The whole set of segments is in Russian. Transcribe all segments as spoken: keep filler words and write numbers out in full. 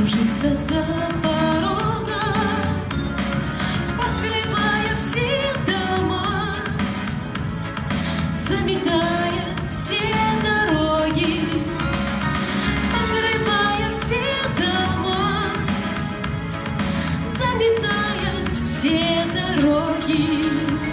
кружится за порогом, покрывая все дома, заметая все дороги, покрывая все дома, заметая все дороги.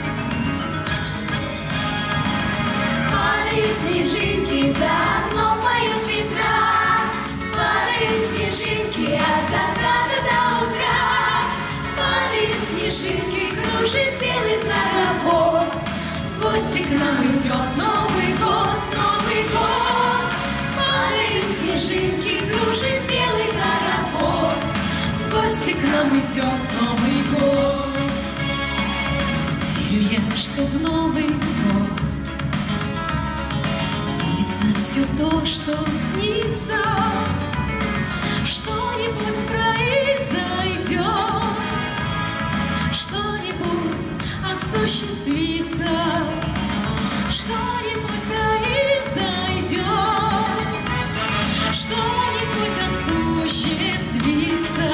Падают снежинки, за окном поют ветра, падают снежинки от заката до утра, падают снежинки, кружит белый хоровод. В гости к нам идет Новый год, Новый год. Падают снежинки, кружит белый хоровод. В гости к нам идет Новый год. Верю я, что в Новый год все то, что снится, что-нибудь произойдет, что-нибудь осуществится, что-нибудь произойдет, что-нибудь осуществится.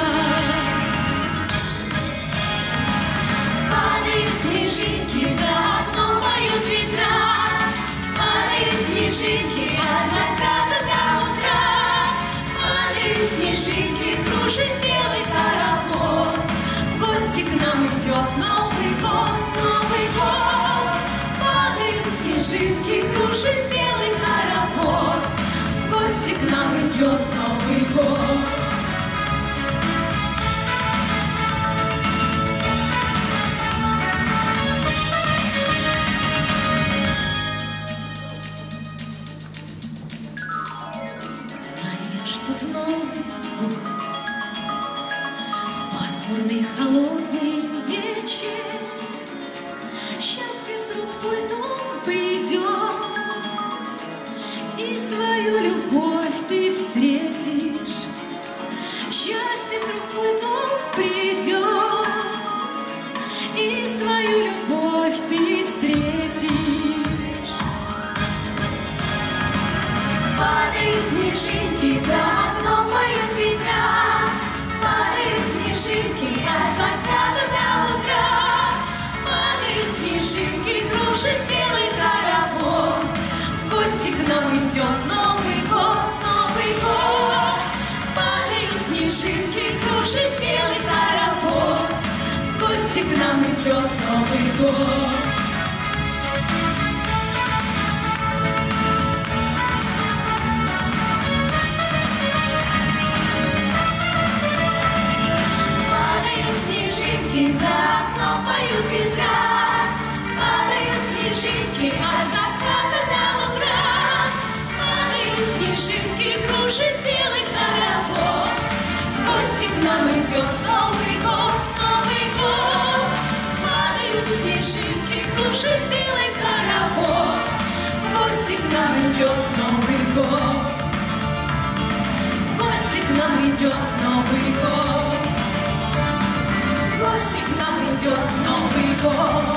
Падают снежинки, за окном поют ветра, падают снежинки от заката до утра, падают снежинки, кружит белый хоровод. В гости к нам идет Новый год, Новый год. Падают снежинки, кружит белый хоровод. В гости к нам идет Новый год. В Новый год, в пасмурный холодный вечер, счастье вдруг в твой дом придет, и свою любовь ты встретишь. Счастье вдруг в твой дом придет, и свою любовь ты встретишь. Падают снежинки, за окном поют ветра, падают снежинки от заката до утра, падают снежинки, кружит белый хоровод. В гости к нам идет Новый год, Новый год. Падают снежинки, кружит белый хоровод. В гости к нам идет Новый год. За окном поют ветра, падают снежинки от заката до утра, падают снежинки, кружит белый хоровод. В гости к нам идет Новый год, Новый год. Падают снежинки, кружит белый хоровод. В гости к нам идет Новый год. В гости к нам идет Новый год. В гости к нам идет Новый год.